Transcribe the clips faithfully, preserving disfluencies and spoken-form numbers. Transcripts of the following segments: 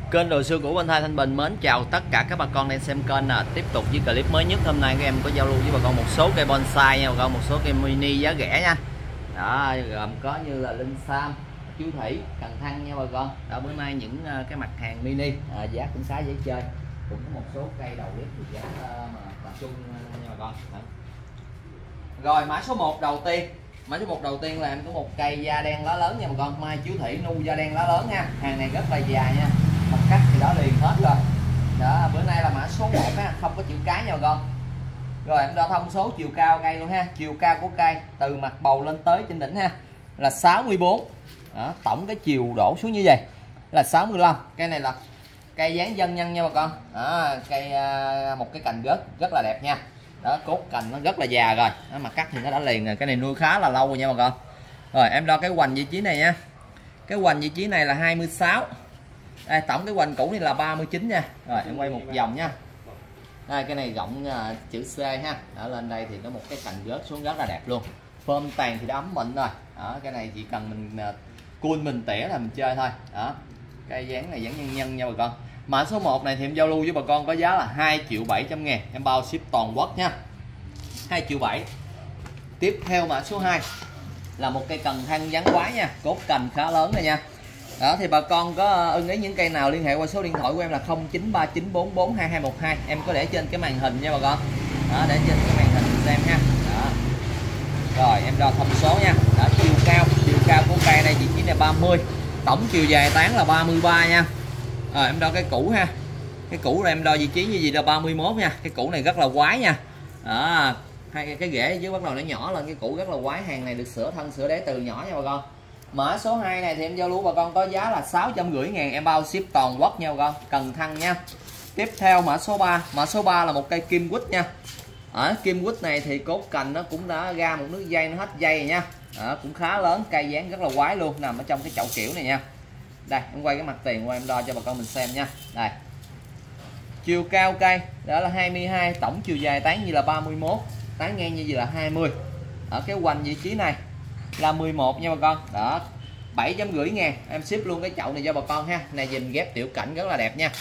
Kênh Đồ Xưa Cũ Bên Thay Thanh Bình mến chào tất cả các bà con đang xem kênh. À, tiếp tục với clip mới nhất. Hôm nay các em có giao lưu với bà con một số cây bonsai nha bà con, một số cây mini giá rẻ nha. Đó, gồm có như là linh sam, chú thủy, cần thăng nha bà con. Đó, bữa nay những uh, cái mặt hàng mini à, giá cũng khá dễ chơi. Cũng có một số cây đầu clip thì giá uh, mà tập trung uh, nha bà con. Đó. Rồi mã số một đầu tiên. Mã số một đầu tiên là em có một cây da đen lá lớn nha bà con, mai chú thủy nu da đen lá lớn nha. Hàng này rất là dài nha. Mặt cắt thì đó liền hết rồi. Đó, bữa nay là mã số một ha, không có chữ cái nha bà con. Rồi em đo thông số chiều cao cây luôn ha. Chiều cao của cây từ mặt bầu lên tới trên đỉnh ha là sáu mươi bốn. Đó, tổng cái chiều đổ xuống như vậy là sáu mươi lăm. Cây này là cây dáng dân nhân nha bà con. Đó, cây một cái cành rớt rất là đẹp nha. Đó, cốt cành nó rất là già rồi. Đó, mặt cắt thì nó đã liền rồi. Cái này nuôi khá là lâu rồi nha bà con. Rồi em đo cái hoành vị trí này nha. Cái hoành vị trí này là hai mươi sáu. Đây, tổng cái hoành cũ này là ba mươi chín nha. Rồi em quay một vòng nha. Đây, cái này rộng uh, chữ C ha. Ở lên đây thì có một cái cành rớt xuống rất là đẹp luôn. Phơm tàn thì đã ấm mịn rồi. Đó, cái này chỉ cần mình uh, cun mình tỉa là mình chơi thôi. Đó. Cây dáng này dáng nhân nhân nha bà con. Mã số một này thì em giao lưu với bà con có giá là hai triệu bảy trăm ngàn, em bao ship toàn quốc nha. hai triệu bảy. Tiếp theo mã số hai là một cây cần thăng dáng quái nha, cốt cành khá lớn này nha. Đó thì bà con có ưng ý những cây nào liên hệ qua số điện thoại của em là không chín ba chín bốn bốn hai hai một hai, em có để trên cái màn hình nha bà con. Đó, để trên cái màn hình xem ha. Đó. Rồi em đo thông số nha. Đó, chiều cao, chiều cao của cây này vị trí là ba mươi, tổng chiều dài tán là ba mươi ba nha. Rồi em đo cái cũ ha. Cái cũ là em đo vị trí như gì là ba mươi mốt nha. Cái cũ này rất là quái nha. Đó, hai cái rễ dưới bắt đầu nó nhỏ lên, cái cũ rất là quái. Hàng này được sửa thân sửa đế từ nhỏ nha bà con. Mã số hai này thì em giao lưu bà con có giá là sáu trăm rưỡi ngàn, em bao ship toàn quốc nha bà con, cần thăng nha. Tiếp theo mã số ba. Mã số ba là một cây kim quýt nha. Ở kim quýt này thì cốt cành nó cũng đã ra một nước dây, nó hết dây rồi nha. Đó, cũng khá lớn, cây dáng rất là quái luôn, nằm ở trong cái chậu kiểu này nha. Đây em quay cái mặt tiền qua em đo cho bà con mình xem nha. Đây, chiều cao cây đó là hai mươi hai, tổng chiều dài tán như là ba mươi mốt, tán ngang như gì là hai mươi. Ở cái hoành vị trí này là mười một nha bà con. Đó, bảy trăm rưỡi ngàn, em ship luôn cái chậu này cho bà con ha. Này dình ghép tiểu cảnh rất là đẹp nha.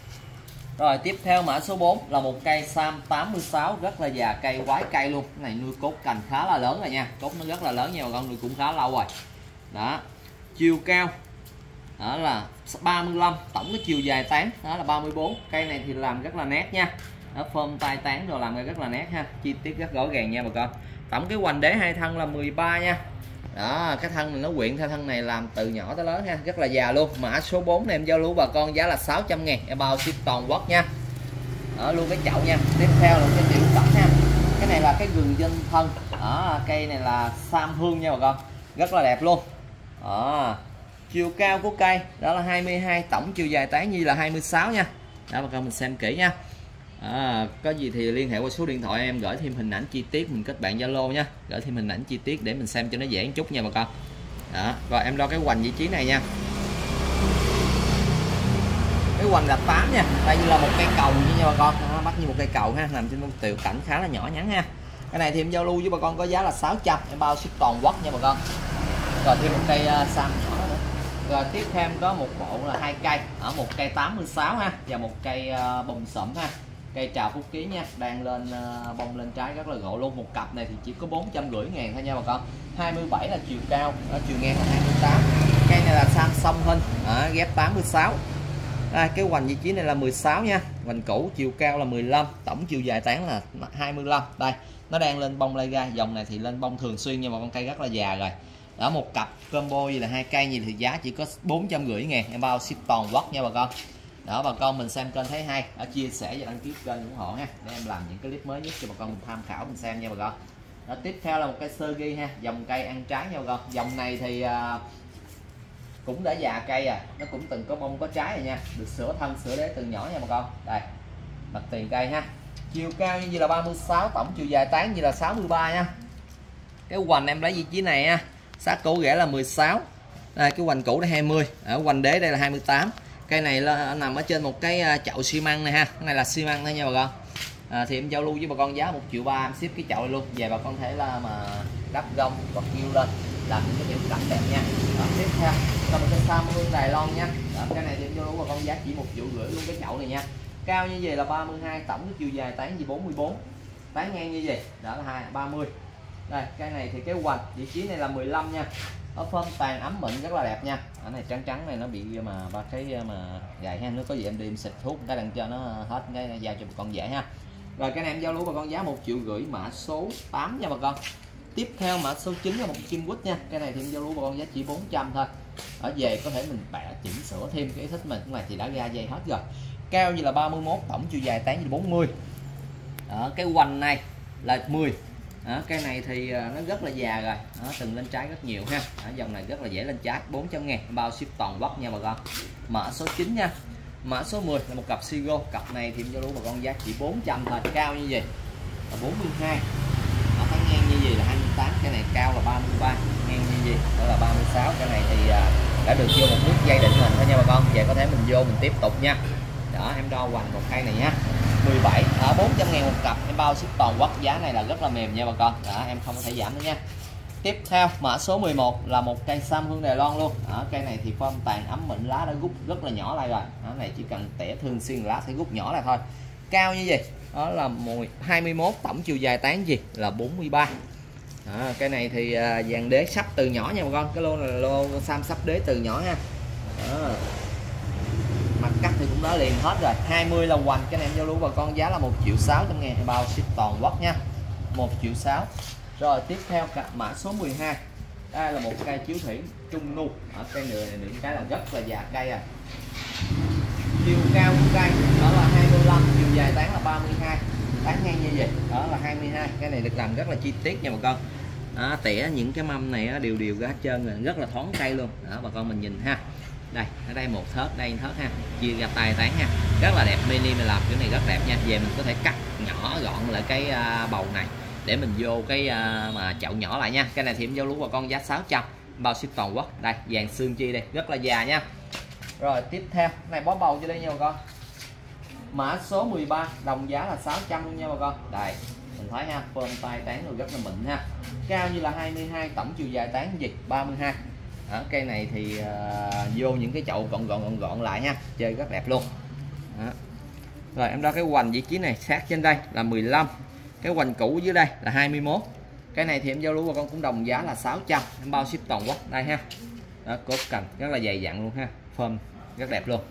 Rồi tiếp theo mã số bốn là một cây sam tám mươi sáu, rất là già, cây quái cây luôn. Cái này nuôi cốt cành khá là lớn rồi nha, cốt nó rất là lớn nha bà con, nuôi cũng khá lâu rồi. Đó, chiều cao đó là ba mươi lăm, tổng cái chiều dài tán đó là ba mươi bốn. Cây này thì làm rất là nét nha. Đó, phơm tay tán rồi làm rất là nét ha, chi tiết rất rõ ràng nha bà con. Tổng cái hoành đế hai thân là mười ba nha. Đó, cái thân này nó quyện theo thân này làm từ nhỏ tới lớn ha, rất là già luôn. Mã số bốn này em giao lưu bà con giá là sáu trăm ngàn, em bao ship toàn quốc nha. Đó, luôn cái chậu nha. Tiếp theo là cái tiểu cảnh nha. Cái này là cái gừng dân thân. Đó, cây này là sam hương nha bà con, rất là đẹp luôn. Đó, chiều cao của cây đó là hai mươi hai, tổng chiều dài tán như là hai mươi sáu nha. Đó bà con mình xem kỹ nha. À, có gì thì liên hệ qua số điện thoại em gửi thêm hình ảnh chi tiết, mình kết bạn Zalo nha, gửi thêm hình ảnh chi tiết để mình xem cho nó dễ một chút nha bà con. Đó, rồi em đo cái hoành vị trí này nha. Cái hoành là tám nha, đây như là một cây cầu như nha bà con. Đó, bắt như một cây cầu ha, nằm trên một tiểu cảnh khá là nhỏ nhắn ha. Cái này thì em giao lưu với bà con có giá là sáu trăm, em bao ship toàn quốc nha bà con. Rồi thêm một cây uh, sam nhỏ nữa. Rồi tiếp theo có một bộ là hai cây, ở một cây tám mươi sáu ha và một cây uh, bông sẩm ha. Cây trào phúc ký nha, đang lên uh, bông lên trái rất là gỗ luôn. Một cặp này thì chỉ có bốn trăm rưỡi ngàn thôi nha bà con. hai mươi bảy là chiều cao, đó, chiều ngang là hai mươi tám. Cây này là sam song hình, à, ghép tám mươi sáu. À, cái hoành vị trí này là mười sáu nha. Hoành cũ, chiều cao là mười lăm, tổng chiều dài tán là hai mươi lăm. Đây, nó đang lên bông lay ra, dòng này thì lên bông thường xuyên nhưng mà con cây rất là già rồi. Đó, một cặp combo gì là hai cây gì thì giá chỉ có bốn trăm rưỡi ngàn, em bao ship toàn quốc nha bà con. Đó, bà con mình xem kênh thấy hay đã chia sẻ và đăng ký kênh ủng hộ ha, để em làm những cái clip mới nhất cho bà con mình tham khảo mình xem nha bà con. Đó, tiếp theo là một cây sơ ghi ha, dòng cây ăn trái nha bà con. Dòng này thì uh, cũng đã già cây à, nó cũng từng có bông có trái rồi nha, được sửa thân sửa đế từ nhỏ nha bà con. Đây, mặt tiền cây ha. Chiều cao như là ba mươi sáu, tổng chiều dài tán như là sáu mươi ba nha. Cái hoành em lấy vị trí này nha, sát cổ rễ là mười sáu. Đây, cái hoành cũ là hai mươi, ở hoành đế đây là hai mươi tám. Cây này là nằm ở trên một cái chậu xi măng này ha, cái này là xi măng thôi nha bà con. À, thì em giao lưu với bà con giá một triệu ba, em ship cái chậu này luôn. Về bà con thể là mà đắp gông hoặc kêu lên làm những cái những cảnh đẹp nha. Đó, tiếp theo là một cái sam hương Đài Loan nha. Đó, cái này thì em vô bà con giá chỉ một triệu rưỡi luôn cái chậu này nha. Cao như vậy là ba mươi hai, tổng cái chiều dài tán gì bốn mươi bốn, tán ngang như vậy đó là hai ba mươi. Đây cái này thì cái hoành vị trí này là mười lăm nha. Ở phơm tàn ấm mịn rất là đẹp nha. Ở này trắng trắng này nó bị mà ba cái mà gài ha, nó có gì em đi em xịt thuốc cái đằng cho nó hết cái giao cho bà con dễ ha. Rồi cái này em giao lưu bà con giá một triệu rưỡi, mã số tám nha bà con. Tiếp theo mã số chín là một kim quýt nha. Cái này thì em giao lưu bà con giá chỉ bốn trăm thôi. Ở về có thể mình bẻ chỉnh sửa thêm cái thích mình, cái này thì đã ra dây hết rồi. Cao như là ba mươi mốt, tổng chiều dài tán như bốn mươi. Ở cái hoành này là mười. Đó, cái này thì nó rất là già rồi. Đó, từng lên trái rất nhiều ha. Ở dòng này rất là dễ lên trái, bốn trăm ngàn bao ship toàn quốc nha bà con. Mã số chín nha. Mã số mười là một cặp Sigo. Cặp này thì em giao lưu bà con giá chỉ bốn trăm thôi. Cao như vậy là bốn mươi hai. Ở tháng ngang như vậy là hai mươi tám. Cái này cao là ba mươi ba, ngang như vậy đó là ba mươi sáu. Cái này thì đã được vô một nút dây định hình thôi nha bà con. Về có thể mình vô mình tiếp tục nha. Đó em đo hoành một cây này nhá, mười bảy ở bốn trăm ngàn một cặp, em bao ship toàn quốc. Giá này là rất là mềm nha bà con. Đó em không có thể giảm nữa nha. Tiếp theo mã số mười một là một cây sam hương Đài Loan luôn. Đó, cây này thì form tàn ấm mịn, lá đã rút rất là nhỏ lại rồi. Đó, này chỉ cần tỉa thường xuyên lá sẽ rút nhỏ lại thôi. Cao như vậy đó là hai mươi mốt, tổng chiều dài tán gì là bốn mươi ba. Đó, cái này thì uh, dàn đế sắp từ nhỏ nha bà con. Cái lô này là lô sam sắp đế từ nhỏ ha. Đó. Mặt cắt thì cũng đã liền hết rồi. hai mươi là hoành. Cái này em giao lưu bà con giá là một triệu sáu trăm ngàn, bao ship toàn quốc nha, một triệu sáu. Rồi tiếp theo cặp mã số mười hai. Đây là một cây chiếu thủy trung nu. Ở cây nửa này những cái là rất là già cây à. Chiều cao của cây đó là hai mươi lăm, chiều dài tán là ba mươi hai, tán ngang như vậy đó là hai mươi hai. Cái này được làm rất là chi tiết nha bà con. Đó, tỉa những cái mâm này á, đều đều ra hết trơn rồi, rất là thoáng cây luôn. Đó bà con mình nhìn ha. Đây ở đây một thớt, đây thớt ha, chia ra tay tán ha, rất là đẹp. Mini mình làm kiểu này rất đẹp nha. Về mình có thể cắt nhỏ gọn lại cái uh, bầu này để mình vô cái uh, mà chậu nhỏ lại nha. Cái này thì em giao lưu bà con giá sáu trăm, bao ship toàn quốc. Đây vàng xương chi đây, rất là già nha. Rồi tiếp theo này bó bầu cho đây nha bà con. Mã số mười ba đồng giá là sáu trăm luôn nha bà con. Đây mình thấy ha, form tay tán rồi rất là mịn ha. Cao như là hai mươi hai, tổng chiều dài tán gì ba mươi hai. Đó, cây này thì uh, vô những cái chậu gọn gọn gọn gọn lại ha, chơi rất đẹp luôn. Đó. Rồi em đo cái hoành vị trí này sát trên đây là mười lăm, cái hoành cũ dưới đây là hai mươi mốt. Cái này thì em giao lưu bà con cũng đồng giá là sáu trăm, em bao ship toàn quốc. Đây ha. Đó, cốt cành rất là dày dặn luôn ha, form rất đẹp luôn.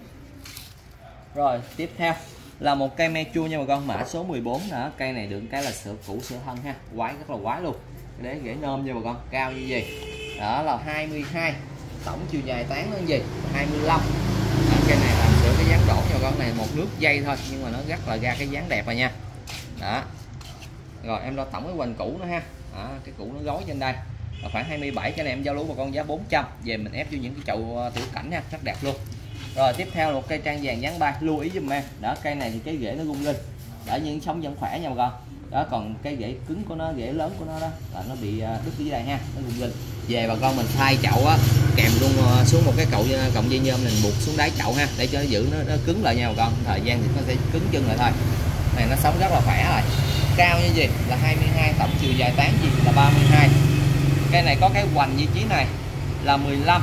Rồi tiếp theo là một cây me chua nha bà con, mã số mười bốn. Đó, cây này được cái là sữa cũ sữa thân ha, quái rất là quái luôn. Để rễ nôm nha bà con, cao như gì đó là hai mươi hai, tổng chiều dài tán nó gì hai mươi lăm. Đó, cây này làm sửa cái dáng đổ nha bà con, này một nước dây thôi nhưng mà nó rất là ra cái dáng đẹp rồi nha. Đó rồi em đo tổng cái hoành cũ nữa ha. Đó, cái cũ nó gối trên đây là khoảng hai mươi bảy. Cái này em giao lưu bà con giá bốn trăm, về mình ép vô những cái chậu tiểu cảnh nha, rất đẹp luôn. Rồi tiếp theo là một cây trang vàng dáng bay, lưu ý giùm em. Đó, cây này thì cái rễ nó rung lên để những sống vẫn khỏe nha bà con. Đó, còn cái rễ cứng của nó, rễ lớn của nó đó là nó bị đứt dưới đây ha, nó rung lên. Về bà con mình thay chậu á, kèm luôn xuống một cái cậu cọng dây nhôm mình buộc xuống đáy chậu ha, để cho nó giữ nó, nó cứng lại nha bà con. Thời gian thì nó sẽ cứng chân lại thôi. Này nó sống rất là khỏe rồi. Cao như gì là hai mươi hai, tổng chiều dài tán gì là ba mươi hai. Cây này có cái hoành vị trí này là mười lăm,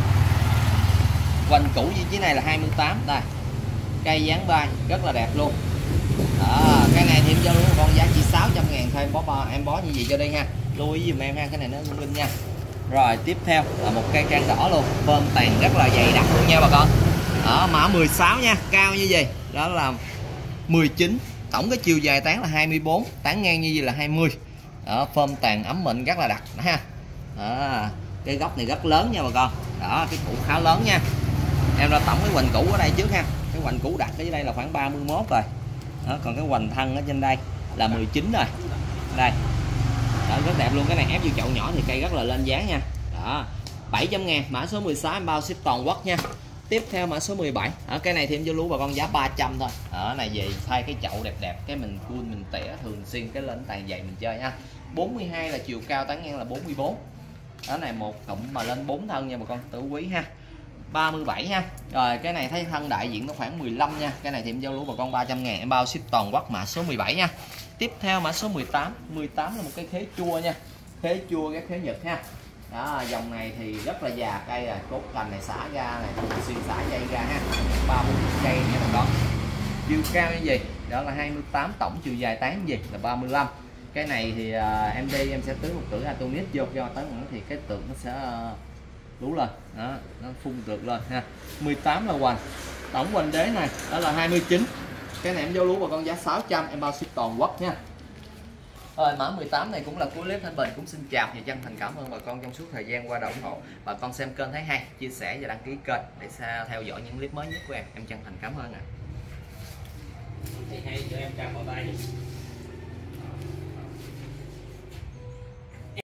hoành cũ vị trí này là hai mươi tám. Đây cây dáng bay rất là đẹp luôn. Đó, cái này thì em giao lưu con giá chỉ sáu trăm ngàn thôi, em bó em bó như vậy cho đi ha, lưu ý giùm em ha, cái này nó rung linh nha. Rồi tiếp theo là một cây trang đỏ luôn, phơm tàn rất là dày đặc luôn nha bà con. Đó, mã mười sáu nha, cao như vậy đó là mười chín, tổng cái chiều dài tán là hai mươi bốn, tán ngang như vậy là hai mươi. Đó, phơm tàn ấm mịn rất là đặc đó ha. Đó, cái gốc này rất lớn nha bà con. Đó, cái củ khá lớn nha. Em ra tổng cái hoành cũ ở đây trước ha, cái hoành cũ đặt ở dưới đây là khoảng ba mươi mốt rồi. Đó, còn cái hoành thân ở trên đây là mười chín rồi. Đây. Đó, rất đẹp luôn. Cái này ép vô chậu nhỏ thì cây rất là lên dáng nha. Đó, bảy trăm ngàn, mã số mười sáu em bao ship toàn quốc nha. Tiếp theo mã số mười bảy. Ở cái này thì em vô lú bà con giá ba trăm thôi. Ở này về thay cái chậu đẹp đẹp, cái mình full mình tỉa thường xuyên cái lên tàn dày mình chơi nha. bốn mươi hai là chiều cao, tán ngang là bốn mươi bốn. Đó này một cộng mà lên bốn thân nha bà con, tử quý ha. ba mươi bảy ha. Rồi cái này thấy thân đại diện nó khoảng mười lăm nha. Cái này thì em giao lưu bà con ba trăm ngàn, em bao ship toàn quốc, mã số mười bảy nha. Tiếp theo mã số mười tám. mười tám là một cái khế chua nha. Khế chua cái khế Nhật ha. Đó, dòng này thì rất là già cây rồi, cốt cành này xả ra này, xuyên xả dây ra ha, ba bốn cây nha bà con. Chiều cao như gì đó là hai mươi tám, tổng chiều dài tán gì là ba mươi lăm. Cái này thì uh, em đi em sẽ tưới một tưới Atomic vô, cho tới nữa thì cái tượng nó sẽ uh, lú lên đó, nó phun được lên ha. mười tám là hoành, tổng hoành đế này đó là hai mươi chín. Cái này em vô lúa bà con giá sáu trăm, em bao ship toàn quốc nha. Rồi mã mười tám này cũng là cuối clip. Thanh Bình cũng xin chào và chân thành cảm ơn bà con trong suốt thời gian qua đầu ủng hộ. Bà con xem kênh thấy hay, chia sẻ và đăng ký kênh để theo dõi những clip mới nhất của em. Em chân thành cảm ơn ạ. À. Hay cho em chào mọi người.